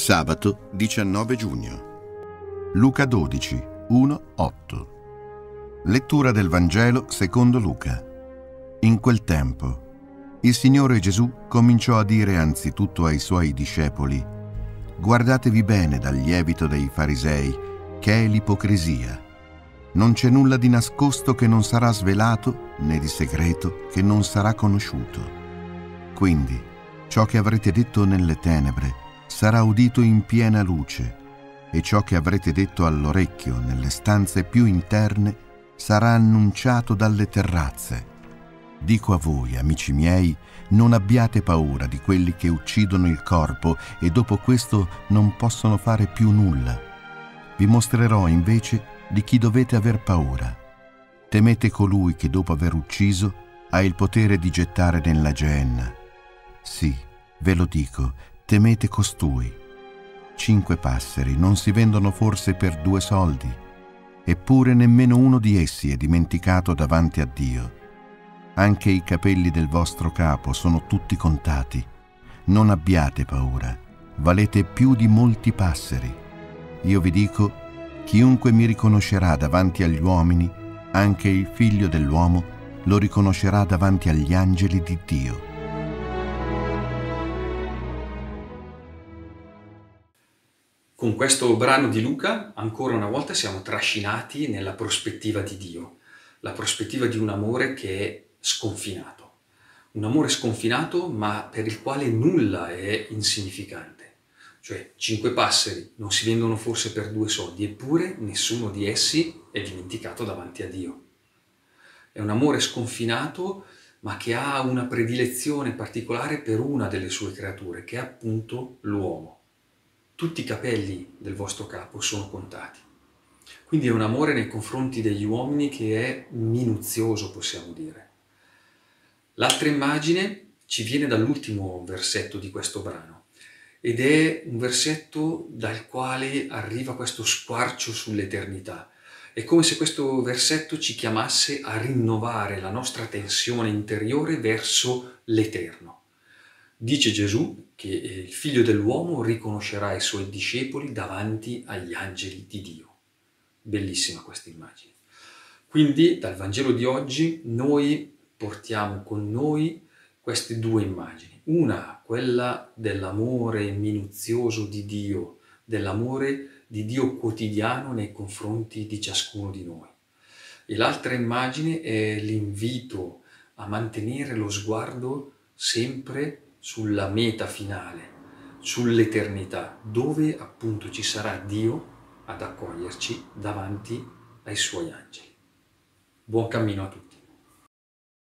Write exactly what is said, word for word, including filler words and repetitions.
Sabato diciannove giugno. Luca dodici, uno otto. Lettura del Vangelo secondo Luca. In quel tempo, il Signore Gesù cominciò a dire anzitutto ai Suoi discepoli: «Guardatevi bene dal lievito dei farisei, che è l'ipocrisia. Non c'è nulla di nascosto che non sarà svelato, né di segreto che non sarà conosciuto. Quindi, ciò che avrete detto nelle tenebre sarà udito in piena luce, e ciò che avrete detto all'orecchio nelle stanze più interne sarà annunciato dalle terrazze. Dico a voi, amici miei, non abbiate paura di quelli che uccidono il corpo e dopo questo non possono fare più nulla. Vi mostrerò invece di chi dovete aver paura. Temete colui che dopo aver ucciso ha il potere di gettare nella Geenna. Sì, ve lo dico, temete costui. Cinque passeri non si vendono forse per due soldi? Eppure nemmeno uno di essi è dimenticato davanti a Dio. Anche i capelli del vostro capo sono tutti contati. Non abbiate paura, valete più di molti passeri. Io vi dico, chiunque mi riconoscerà davanti agli uomini, anche il Figlio dell'uomo lo riconoscerà davanti agli angeli di Dio». Con questo brano di Luca, ancora una volta siamo trascinati nella prospettiva di Dio, la prospettiva di un amore che è sconfinato. Un amore sconfinato, ma per il quale nulla è insignificante. Cioè, cinque passeri non si vendono forse per due soldi, eppure nessuno di essi è dimenticato davanti a Dio. È un amore sconfinato, ma che ha una predilezione particolare per una delle sue creature, che è appunto l'uomo. Tutti i capelli del vostro capo sono contati. Quindi è un amore nei confronti degli uomini che è minuzioso, possiamo dire. L'altra immagine ci viene dall'ultimo versetto di questo brano ed è un versetto dal quale arriva questo squarcio sull'eternità. È come se questo versetto ci chiamasse a rinnovare la nostra tensione interiore verso l'eterno. Dice Gesù che il Figlio dell'uomo riconoscerà i suoi discepoli davanti agli angeli di Dio. Bellissima questa immagine. Quindi dal Vangelo di oggi noi portiamo con noi queste due immagini. Una, quella dell'amore minuzioso di Dio, dell'amore di Dio quotidiano nei confronti di ciascuno di noi. E l'altra immagine è l'invito a mantenere lo sguardo sempre sulla meta finale, sull'eternità, dove appunto ci sarà Dio ad accoglierci davanti ai suoi angeli. Buon cammino a tutti.